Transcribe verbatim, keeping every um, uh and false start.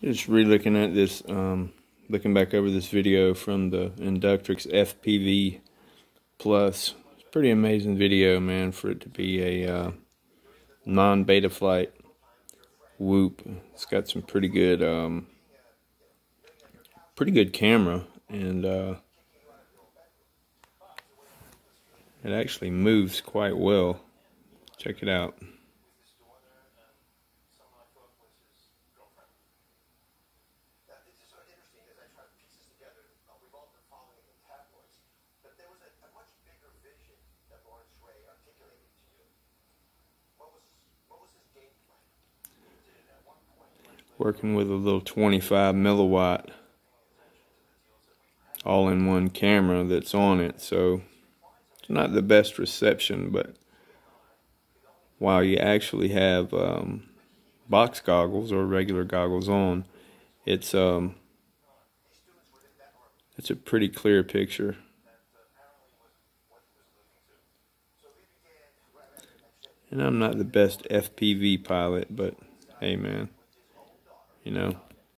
Just re-looking at this, um, looking back over this video from the Inductrix F P V Plus. It's a pretty amazing video, man, for it to be a uh, non-beta flight whoop. It's got some pretty good, um, pretty good camera, and uh, it actually moves quite well. Check it out. Working with a little twenty-five milliwatt all-in-one camera that's on it, so it's not the best reception, but while you actually have um, box goggles or regular goggles on, it's um it's a pretty clear picture. And I'm not the best F P V pilot, but hey, man, you know,